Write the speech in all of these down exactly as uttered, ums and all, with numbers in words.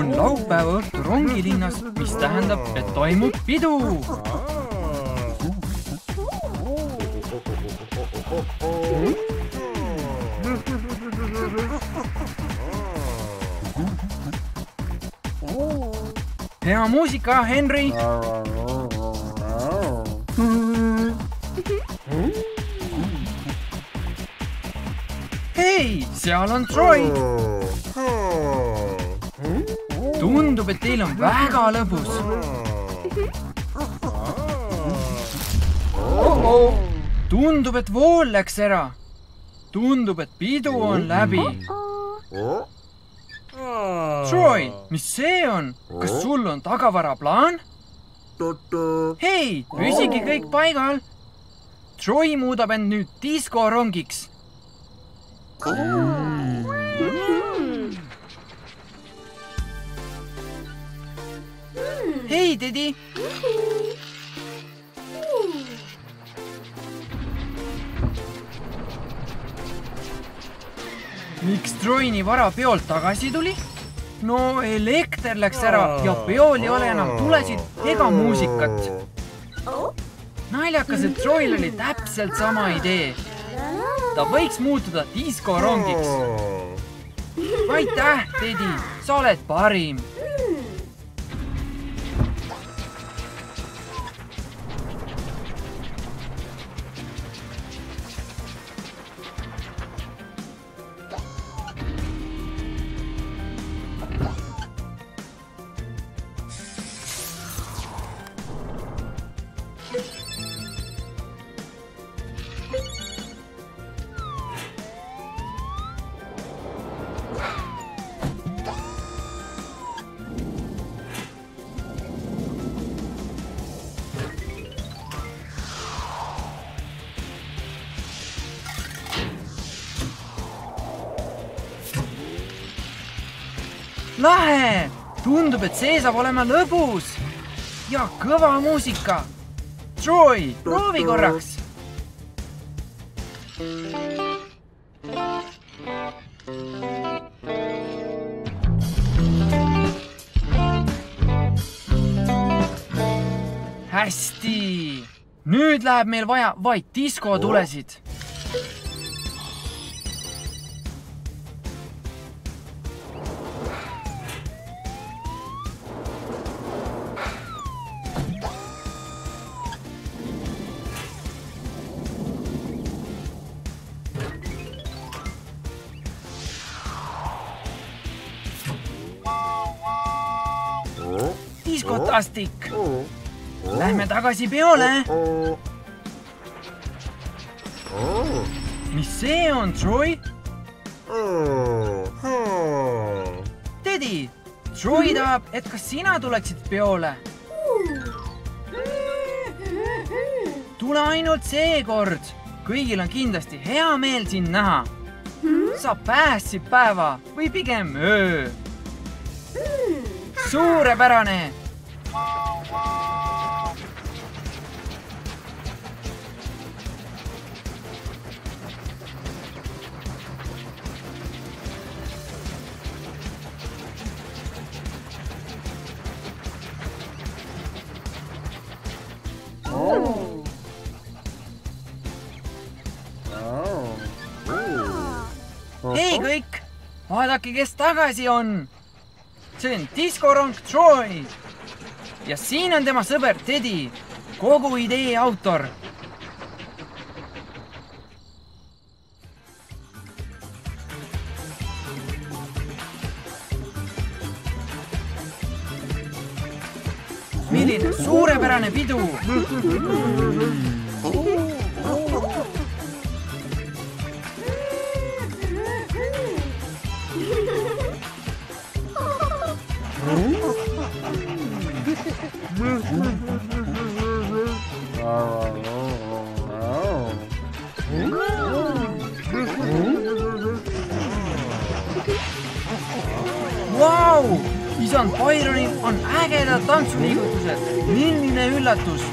on laupäeva õhtu rongilinnas, mis tähendab, et toimub pidu. Hea muusika, Henry! Hei, seal on Troy! Tundub, et teil on väga lõbus. Tundub, et vool läks ära. Tundub, et pidu on läbi. Troy, mis see on? Kas sul on tagavaraplaan? Hei, püsigi kõik paigal. Troy muudab end nüüd diskorongiks. Hei, Teddy! Miks Troy nii vara peolt tagasi tuli? No elekter läks ära ja peol ei ole enam tulesid ega muusikat. Naljakas, et Troyl oli täpselt sama idee. Ta võiks muutuda diskorongiks. Aitäh, Teddy! Sa oled parim! Lahe! Tundub, et see saab olema lõbus. Ja kõva muusika. Troy, proovi korraks. Hästi! Nüüd läheb meil vaja vaid diskotulesid. Diskotastik! Lähme tagasi peole! Mis see on, Troy? Teddy, Troy tahab, et kas sina tuleksid peole? Tule ainult seekord! Kõigil on kindlasti hea meel sind näha. Sa päästsid päeva või pigem öö. Suurepärane! Hei kõik! Vaadake, kes tagasi on! See on diskorong Troy! Ja siin on tema sõber Teddy, kogu idee autor. Milline suurepärane pidu! Vau! Isand Byronil on ägedad tantsuliigutused. Milline üllatus!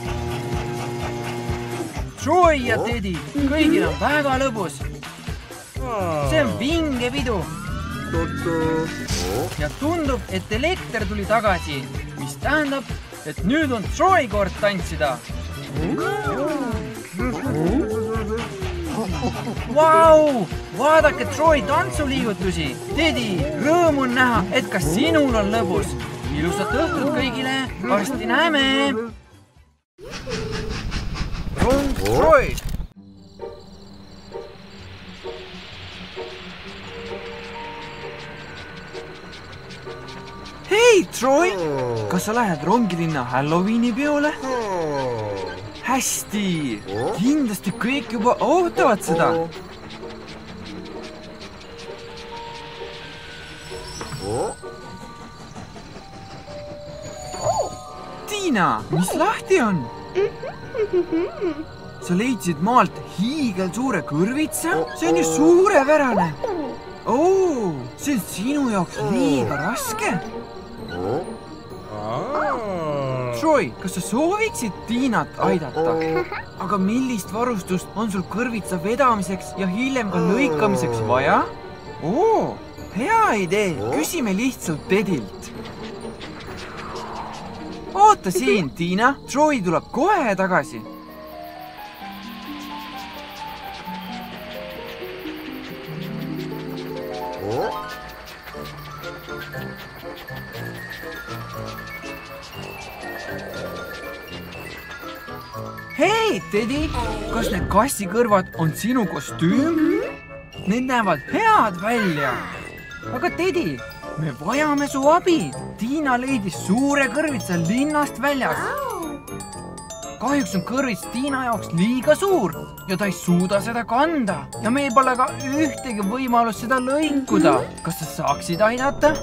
Troy ja Teddy, kõigil on väga lõbus. see on vinge pidu. Ja tundub, et elekter tuli tagasi, mis tähendab, et nüüd on Troy kord tantsida. Vau! Vaadake Troy tantsuliigutusi. Teddy, rõõm on näha, et ka sinul on lõbus. Ilusat õhtut kõigile. Varsti näeme. Rong Troy. Hei, Troy! Kas sa lähed rongilinna Halloweeni peole? Hästi! Kindlasti kõik juba ootavad seda. Tiina, mis lahti on? Sa leidsid maalt hiigel suure kõrvitsa? See on ju suurepärane. Oo, see on sinu jaoks liiga raske. Troy, kas sa sooviksid Tiinat aidata? Aga millist varustust on sul kõrvitsa vedamiseks ja hiljem ka lõikamiseks vaja? Oo, hea idee. Küsime lihtsalt Tedilt. Oota siin, Tiina. Troy tuleb kohe tagasi. Hei, Teddy, kas need kassikõrvad on sinu kostüüm? Need näevad head välja. Aga Teddy, me vajame su abi. Tiina leidis suure kõrvitsa linnast väljas. Kahjuks on kõrvits Tiina jaoks liiga suur ja ta ei suuda seda kanda. Ja meil pole ka ühtegi võimalust seda lõikuda. Kas sa saaksid aidata?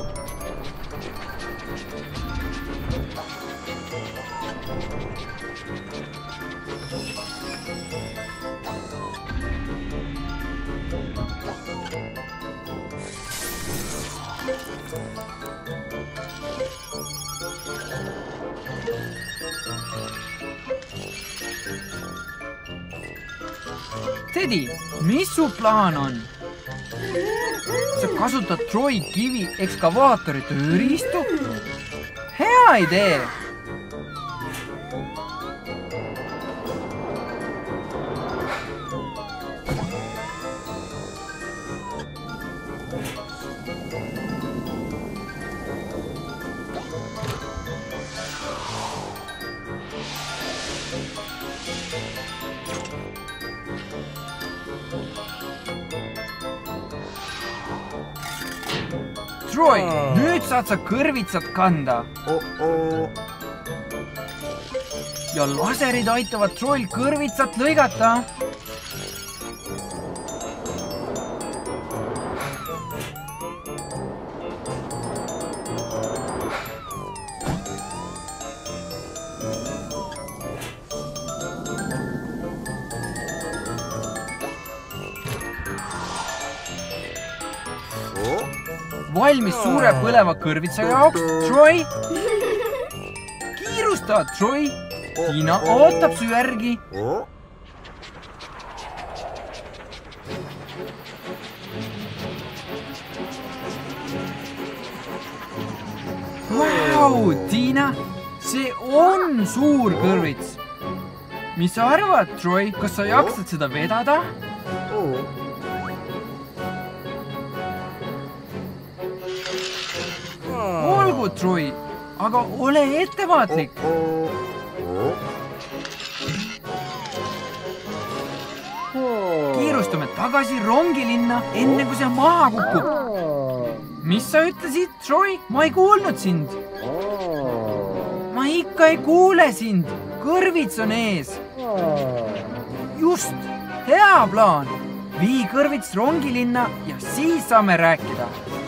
Teddy, mis su plaan on? Sa kasutad Troy kivi ekskavaatori tööriistu? Hea idee! Troy, nüüd saad sa kõrvitsat kanda. Ja laserid aitavad Troyl kõrvitsat lõigata. Valmis suure põleva kõrvitsa jaoks, Troy. Kiirusta, Troy. Tiina ootab su järgi. Vau, Tiina, see on suur kõrvits. Mis sa arvad, Troy? Kas sa jaksad seda vedada? Olgu, Troy, aga ole ettevaatlik. Kiirustame tagasi rongilinna, enne kui see maha kukub. Mis sa ütlesid, Troy? Ma ei kuulnud sind. Ma ikka ei kuule sind. Kõrvits on ees. Just, hea plaan. Vii kõrvits rongilinna ja siis saame rääkida.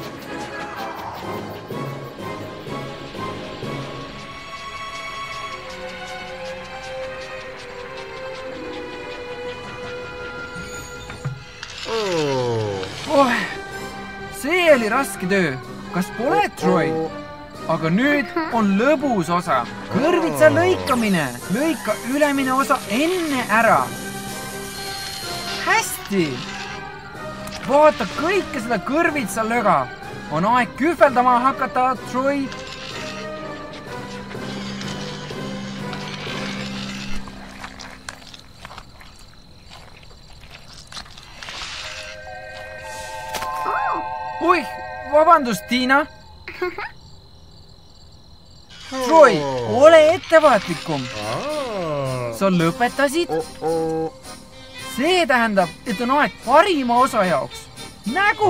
Oh, see oli raske töö. Kas pole, Troy? Aga nüüd on lõbus osa. Kõrvitsa lõikamine. Lõika ülemine osa enne ära. Hästi. vaata kõike seda kõrvitsalöga. On aeg kühveldama hakata, Troy. Oih, vabandust, Tiina. Troy, ole ettevaatlikum. Sa lõpetasid? See tähendab, et on aeg parima osa jaoks. Nägu!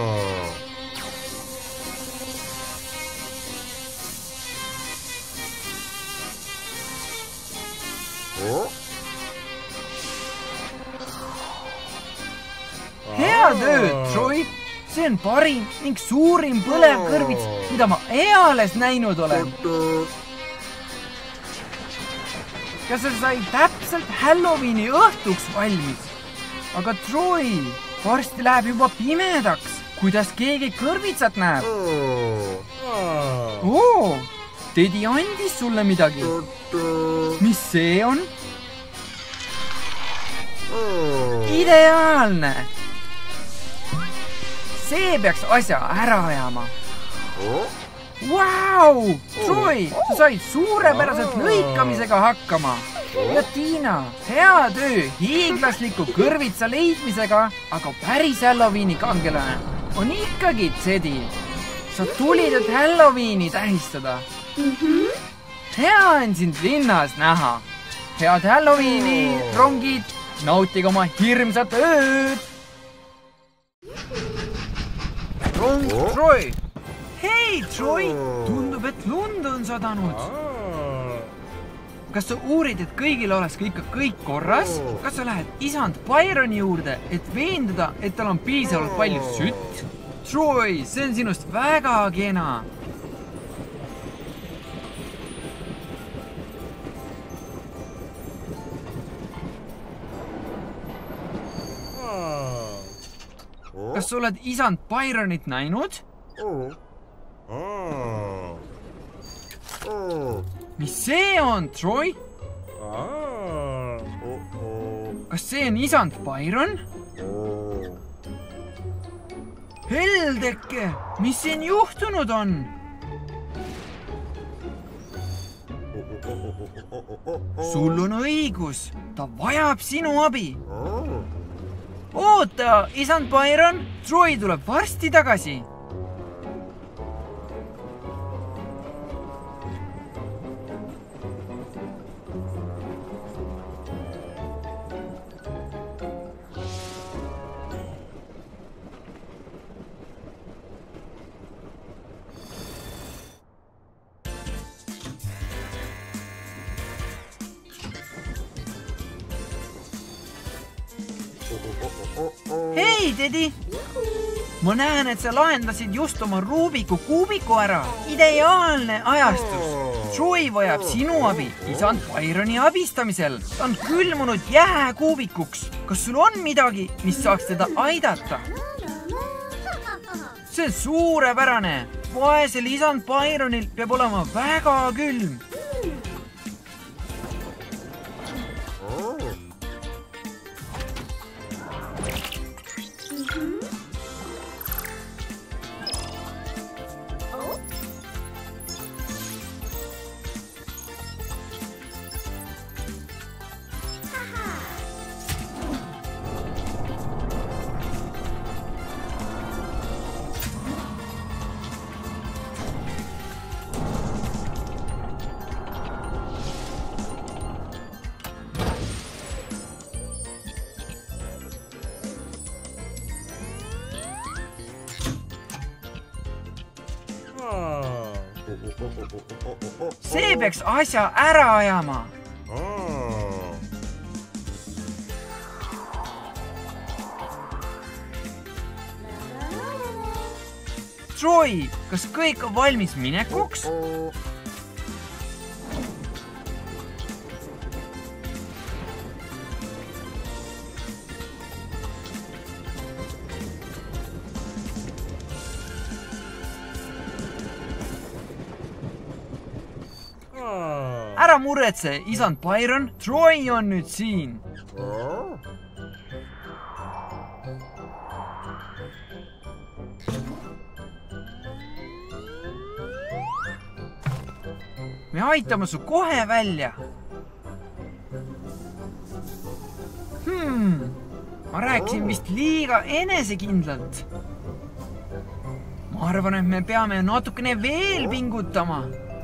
Hea töö, Troy! See on parim ning suurim põlevkõrvits, mida ma eales näinud olen. Kas sa sai täpselt Halloweeni õhtuks valmis? Aga Troy, varsti läheb juba pimedaks. Kuidas keegi kõrvitsat näeb? Oo, Teddy andis sulle midagi. Mis see on? Ideaalne! See peaks asja ära ajama. Vau! Troy, sa said suurepäraselt lõikamisega hakkama. Ja Tiina, hea töö hiiglasliku kõrvitsa leidmisega, aga päris Halloweeni kangelane on ikkagi Teddy. Sa tulid, et Halloweeni tähistada. Hea on sind linnas näha. Head Halloweeni, rongid, nautige oma hirmsat ööd. Rong, Troy! Hei, Troy! Tundub, et lund on sadanud. Kas sa uurid, et kõigil oleks ikka kõik korras? Kas sa lähed isand Byroni juurde, et veenduda, et tal on piisavalt palju sütt? Troy, see on sinust väga kena. Kas sa oled isand Byronit näinud? Mis see on, Troy? Kas see on isand Byron? Heldeke, mis siin juhtunud on? Sul on õigus, ta vajab sinu abi. Oota, isand Byron, Troy tuleb varsti tagasi. Hei, Teddy! Ma näen, et sa lahendasid just oma Rubiku kuubiku ära. Ideaalne ajastus. Troy vajab sinu abi isand Byroni abistamisel. Ta on külmunud jääkuubikuks. Kas sul on midagi, mis saaks teda aidata? See on suurepärane. Vaesel isand Byronil peab olema väga külm. See peaks asja ära ajama. Troy, kas kõik on valmis minekuks? Ära muretse, isand Byron, Troy on nüüd siin. me aitame su kohe välja. Hmm, ma rääkisin vist liiga enesekindlalt. ma arvan, et me peame natukene veel pingutama.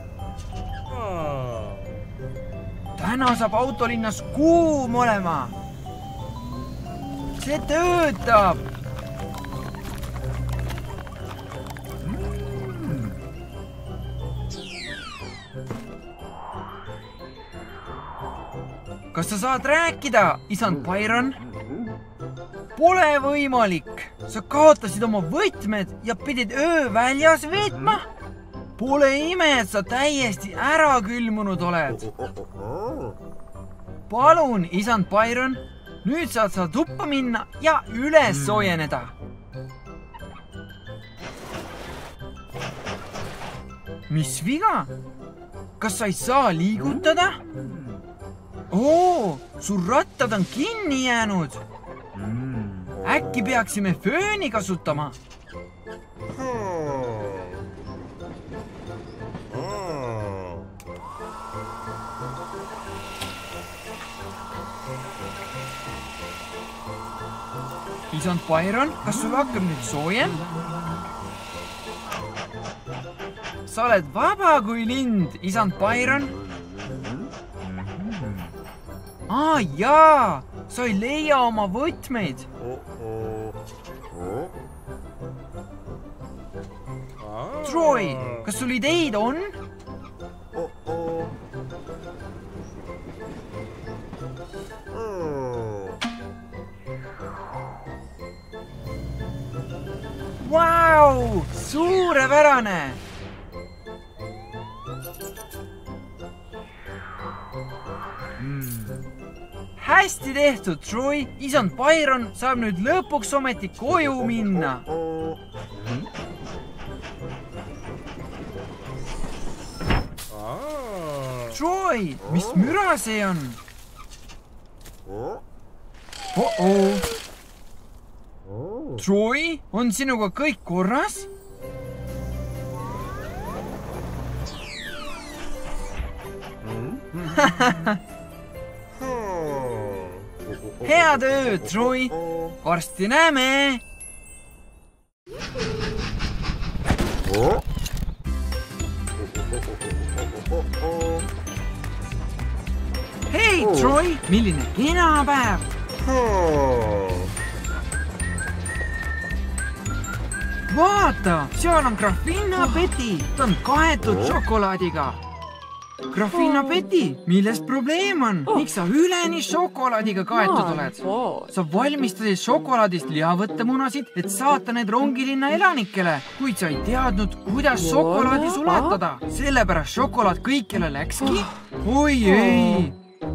täna saab autolinnas kuum olema. see töötab. kas sa saad rääkida, isand Byron? Pole võimalik. Sa kaotasid oma võtmed ja pidid öö väljas veetma. Pole ime, et sa täiesti ära külmunud oled. Palun, isand Byron, nüüd saad sa tuppa minna ja üles soojeneda. Mis viga? Kas sa ei saa liigutada? Oo, su rattad on kinni jäänud. Äkki peaksime fööni kasutama? Isand Byron, kas sul hakkab nüüd soojem? Sa oled vaba kui lind, isand Byron. Aa, jaa, sa ei leia oma võtmeid. Troy, kas sul ideid on? Vau, suurepärane! Hästi tehtud, Troy. Isand Byron saab nüüd lõpuks ometi koju minna. Troy, mis müra see on? Oh-oh. Troy, on sinuga kõik korras? Head ööd, Troy. Varsti näeme. Hei, Troy, milline kena päev. Vaata, seal on Graffinna Betty. Ta on kaetud šokolaadiga. Graffinna Betty, millest probleem on? Miks sa üleni šokolaadiga kaetud oled? Sa valmistasid šokolaadist lihavõttemunasid, et saata need rongilinna elanikele, kuid sa ei teadnud, kuidas šokolaadi sulatada. Sellepärast šokolaad kõikjale läkski? Oi ei!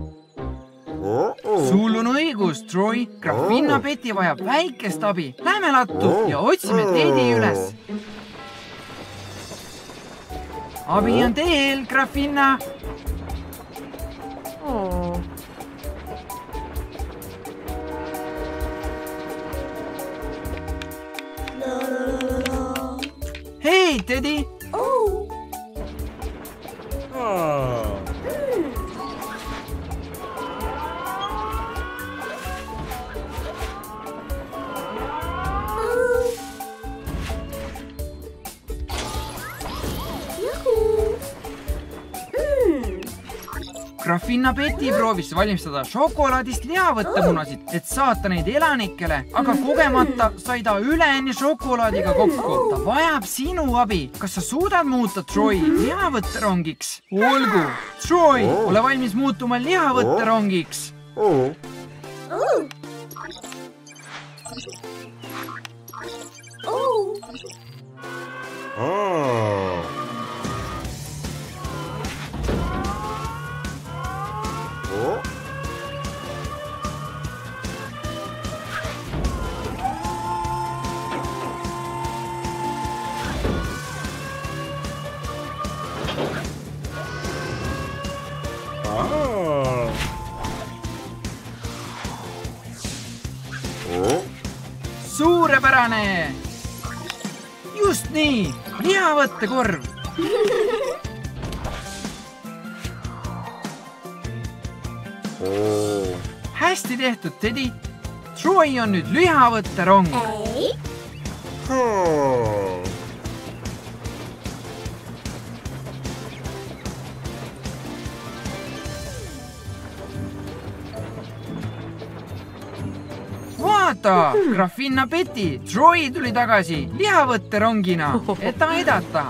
Sul on õigus, Troy. Graffinna Betty vajab väikest abi. Lähme lattu ja otsime Teddy üles. Abi on teel, Graffinna. Hei, Teddy. Graffinna Betty proovis valmistada šokolaadist lihavõttemunasid, et saata neid elanikele, aga kogemata sai ta üleni šokolaadiga kokku. Ta vajab sinu abi. Kas sa suudad muuta Troy lihavõtterongiks? Olgu. Troy, ole valmis muutuma lihavõtterongiks. Suurepärane! Just nii! Lihavõttekorv! hästi tehtud, Teddy. Troy on nüüd lihavõtterong. Vaata, Graffinna Betty, Troy tuli tagasi lihavõtterongina, et aidata.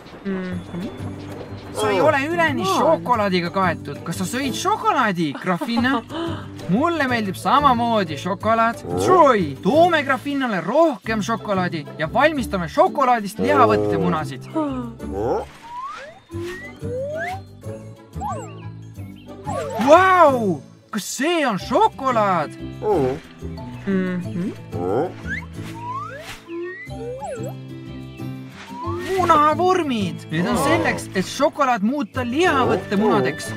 Sa ei ole üleni šokolaadiga kaetud. Kas sa sõid šokolaadi, Graffinna? Mulle meeldib samamoodi šokolaad. Troy, toome Graffinnale rohkem šokolaadi ja valmistame šokolaadist lihavõttemunasid. Vau! Kas see on šokolaad? Munavormid! Need on selleks, et šokolaad muuta lihavõttemunadeks.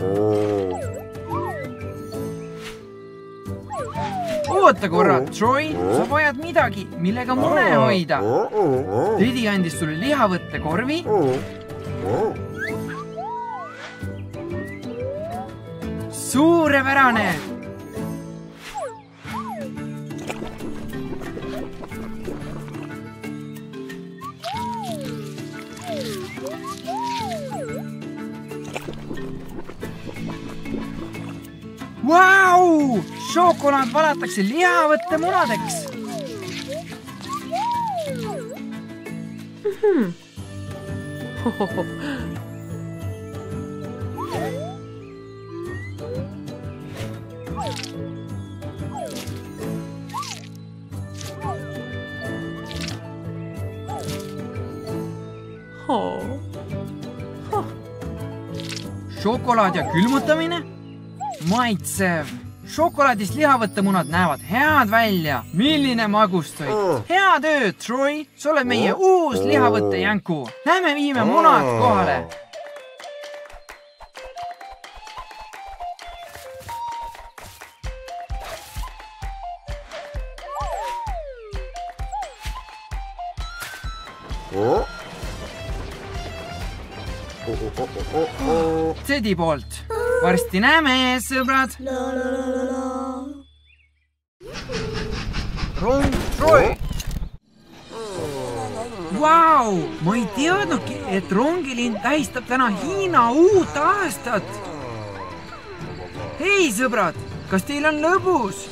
Oota korra, Troy, sa vajad midagi, millega mune hoida. Teddy andis sulle lihavõttekorvi. Suurepärane! Vau! Šokolaad valatakse lihavõttemunadeks. Šokolaad ja külmutamine? Maitsev. Šokolaadist lihavõttemunad näevad head välja. Milline magustoit. Head ööd, Troy. Sa oled meie uus lihavõttejänku. Lähme viime munad kohale. Teddy poolt. Varsti näeme, sõbrad. Rong, Troy. Vau, ma ei teadnudki, et rongilind tähistab täna Hiina uut aastat. Hei, sõbrad, kas teil on lõbus?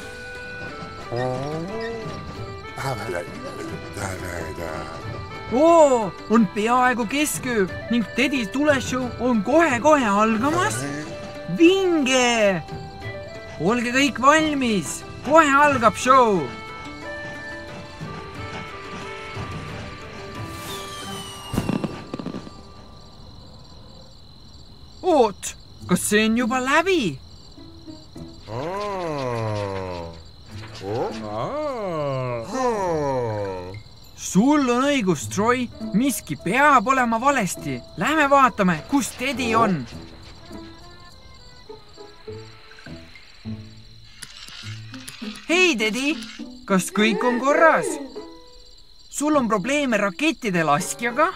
Oo, on peaaegu kesköö ning Teddy tuleshow on kohe-kohe algamas. Vinge! Olge kõik valmis, kohe algab show. Oot, kas see on juba läbi? Sul on õigus, Troy. Miski peab olema valesti. Lähme vaatame, kus Teddy on. Hei, Teddy. Kas kõik on korras? Sul on probleeme rakettide laskjaga?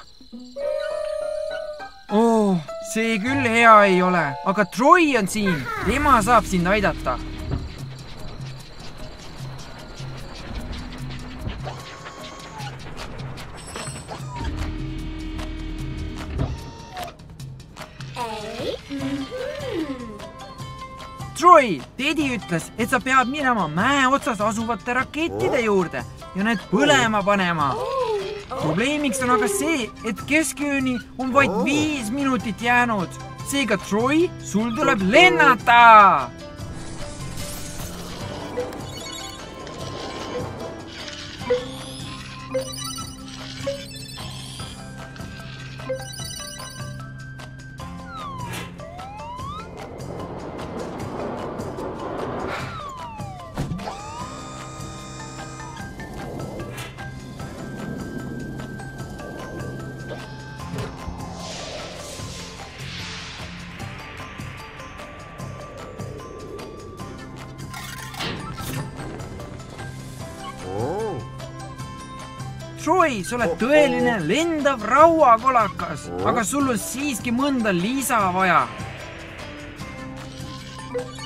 Oh, see küll hea ei ole, aga Troy on siin. Tema saab sind aidata. Troy, Teddy ütles, et sa pead minema mäe otsas asuvate rakettide juurde ja need põlema panema. Probleemiks on aga see, et keskööni on vaid viis minutit jäänud. Seega, Troy, sul tuleb lennata! Troy, sa oled tõeline lendav rauakolakas, aga sul on siiski mõnda lisa vaja.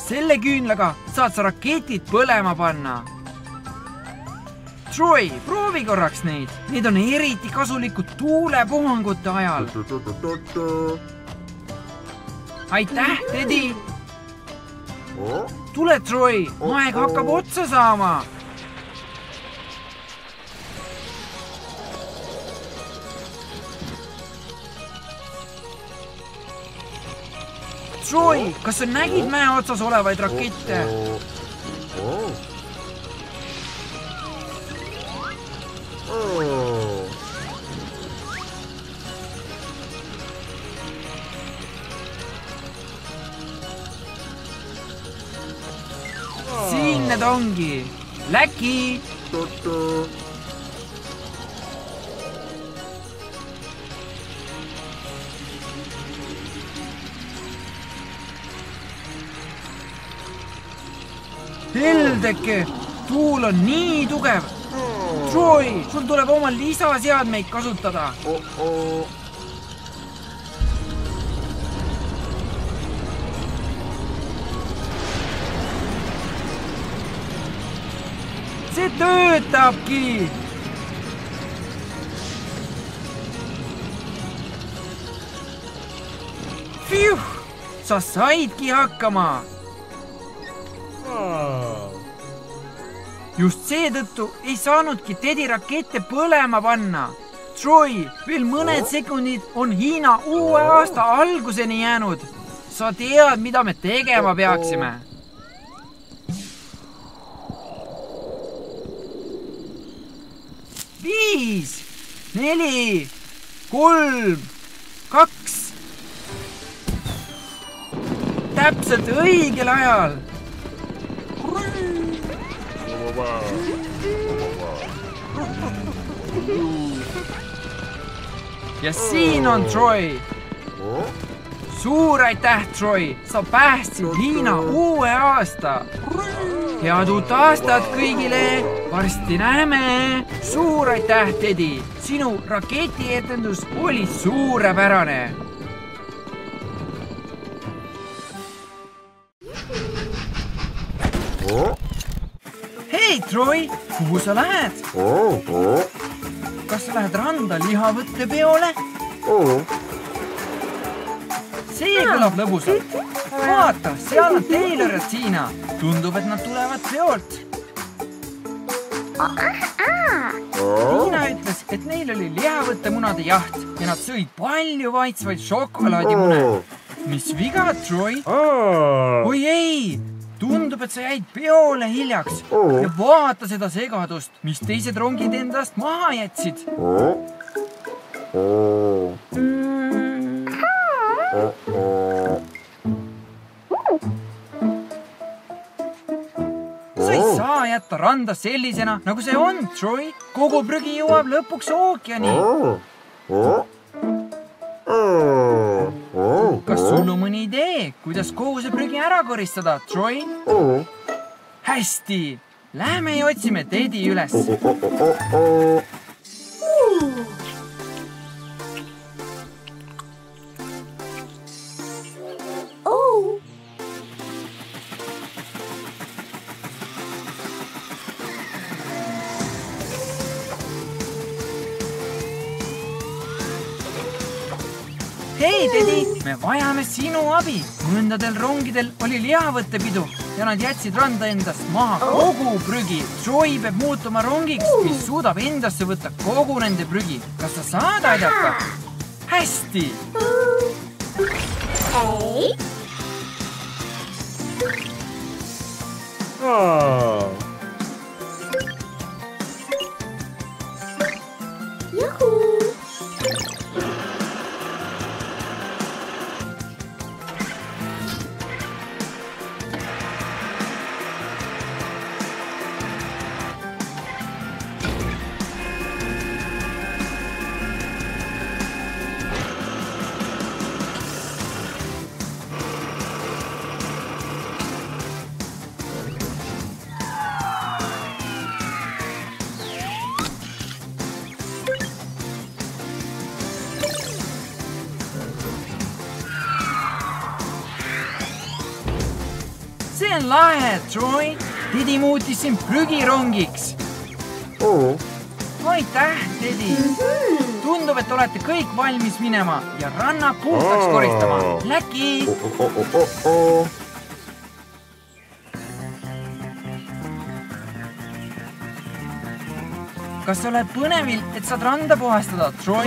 selle küünlaga saad sa raketid põlema panna. Troy, proovi korraks neid. Need on eriti kasulikud tuulepuhangute ajal. Aitäh, Teddy! Tule, Troy, aeg hakkab otsa saama. Troy, kas sa nägid mäe otsas olevaid rakette? Siin need ongi. Läki! Heldeke, tuul on nii tugev. Troy, sul tuleb oma lisaseadmeid kasutada. See töötabki. Fiuh, sa saidki hakkama. Just seetõttu ei saanudki Teddy rakette põlema panna. Troy, veel mõned sekundid on Hiina uue aasta alguseni jäänud. Sa tead, mida me tegema peaksime. Viis, neli, kolm, kaks. Täpselt õigel ajal. Ja siin on Troy. Suur aitäh, Troy. Sa päästsid Hiina uue aasta. Head uut aastat kõigile. Varsti näeme. Suur aitäh, Teddy. Sinu raketietendus oli suurepärane. Hei, Troy, kuhu sa lähed? Kas sa lähed randa lihavõttepeole? See kõlab lõbusalt. Vaata, seal on Taylor ja Tina. Tundub, et nad tulevad peolt. Tina ütles, et neil oli lihavõttemunade jaht ja nad sõid palju maitsvaid šokolaadimune. Mis viga, Troy? Oi ei! Tundub, et sa jäid peole hiljaks ja vaata seda segadust, mis teised rongid endast maha jätsid. Sa ei saa jätta randa sellisena, nagu see on, Troy. Kogu prügi jõuab lõpuks ookeani. Kas sul on mõni idee, kuidas kogu see prügi ära koristada, Troy? Hästi, lähme ja otsime Teddy üles. Hei, Teddy, me vajame sinu abi. Mõndadel rongidel oli lihavõttepidu ja nad jätsid randa endast maha kogu prügi. Troy peab muutuma rongiks, mis suudab endasse võtta kogu nende prügi. Kas sa saad aidata? Hästi! Hei! Juhu! see on lahe, Troy. Tedi muutis sind prügirongiks. Oo. Aitäh, Tedi. Tundub, et olete kõik valmis minema ja ranna puhtaks koristama. Läki! Oh, oh, oh, oh, oh. Kas sa oled põnevil, et saad randa puhastada, Troy?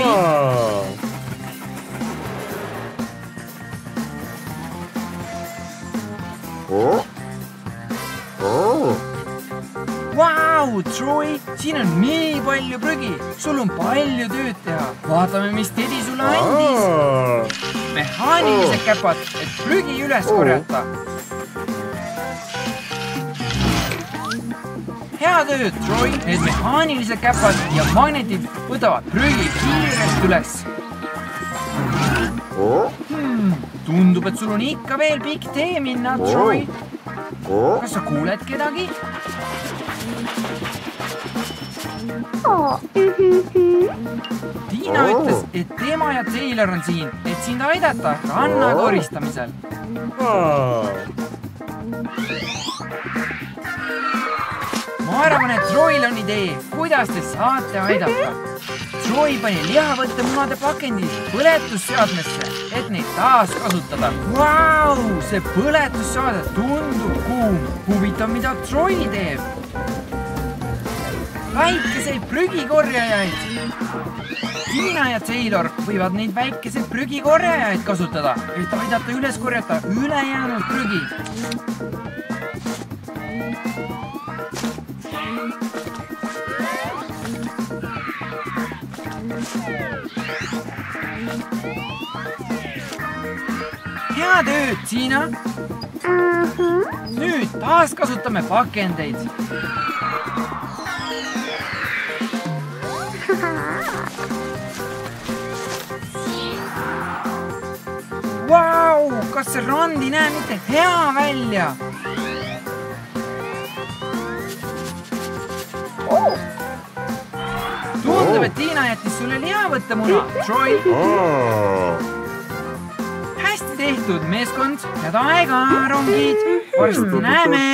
Oh. Oh. Vau, Troy, siin on nii palju prügi. Sul on palju tööd teha. Vaatame, mis Tedi sulle andis. Mehaanilised käpad, et prügi üles korjata. Hea tööd, Troy. Need mehaanilised käpad ja magnetid võtavad prügi kiirelt üles. Hmm, tundub, et sul on ikka veel pikk tee minna, Troy. Kas sa kuuled kedagi? Tiina ütles, et tema ja Taylor on siin, et sind aidata ranna koristamisel. Ma arvan, et Troyl on idee, kuidas te saate aidata. Troy pani lihavõttemunade pakendid põletusseadmesse, et neid taas kasutada. Vau, see põletusseade tundub kuum. Huvitav, mida Troy teeb. Väikeseid prügikorjajaid. Tiina ja Taylor võivad neid väikeseid prügikorjajaid kasutada, et aidata üles korjata ülejäänud prügi. Hea tööd, Tiina! Nüüd taas kasutame pakendeid. Vau, kas see rand ei näe mitte hea välja? Tundub, et Tiina jättis sulle lihavõttemuna, Troy. Hästi tehtud, meeskond. Head aega, rongid. Varsti näeme.